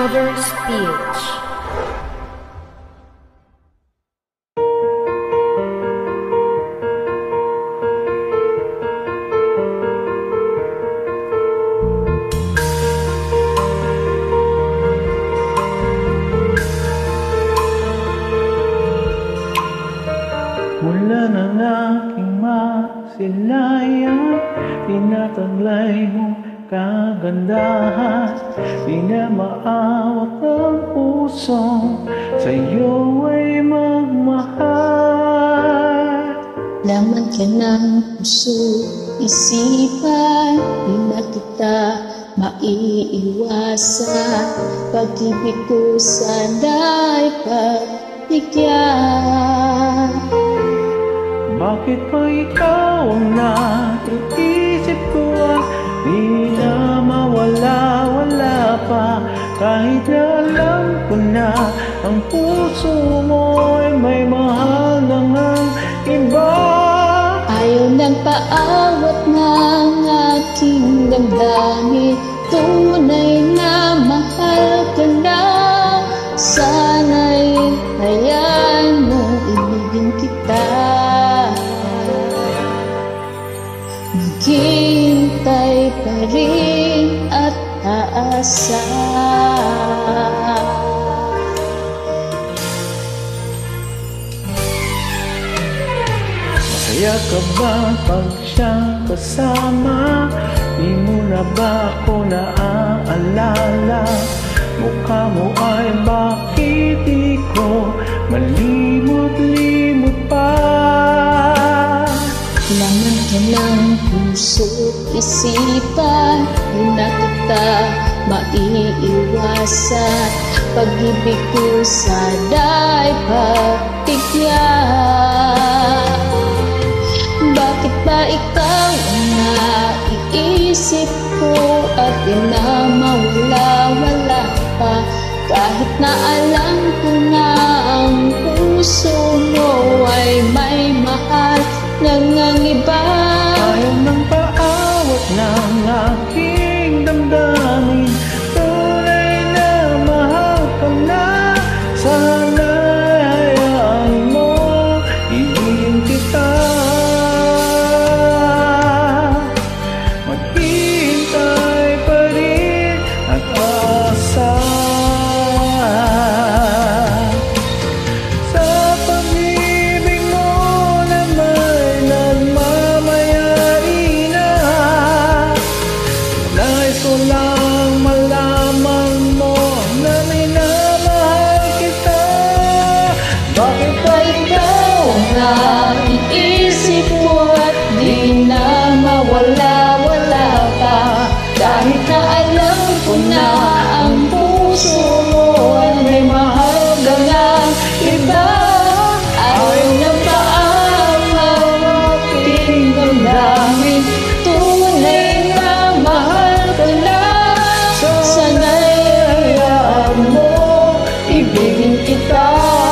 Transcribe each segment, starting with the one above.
Covers PH. Mula ng aking masilayan, tinataglay mo kagandahan. Di na maawat ang puso, sa'yo ay magmahal. Laman ka ng puso, isipan, di na kita maiiwasan. Pag-ibig ko sana'y pagbigyan. Bakit ba ikaw ang naiisip ko at di na mawala-wala pa? Kahit na alam ko na ang puso mo ay may mahal ng iba. Ayaw ng paawat ng aking damdamin, tunay na mahal ka na. Sana'y hayaan mo ibigin kita. Maghintay pa rin at aasa. Masaya ka ba pag siyang kasama? Di mo na ba ako naaalala? Mukha mo ay bakit di ko malimot-limot pa? Laman ka ng puso, isipan, di na kita maiiwasan. Pag-ibig ko sana'y pagbigyan. Bakit ba ikaw ang naiisip ko at di na mawala-wala pa? Kahit na alam ko na ang puso mo ay may mahal ng iba. Ayaw ng paawat ng aking damdamin, tunay na mahal ka na. Sana hayaan mo ibigin kita. Maghintay pa rin at asa. Sa pag-ibig mo na may nagmamayari na, nais ko lang malaman mo na minamahal kita. Bakit ba Ikaw ang naiisip ko at di na mawala-wala pa? Kahit na alam ko na ang puso mo ay may mahal ka ng iba. Ayaw na paawat aking damdamin, tunay na mahal ka na. Sana'y hayaan mo ibigin kita.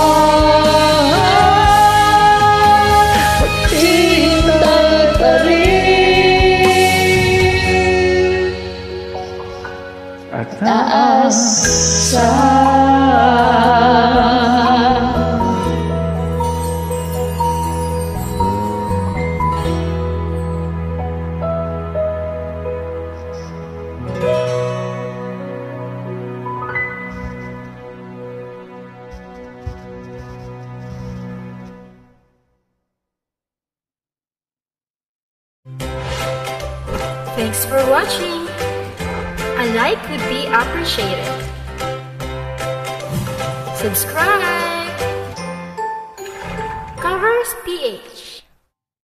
Maghintay pa rin at aasa. Thanks for watching. A like would be appreciated. Subscribe. Covers PH.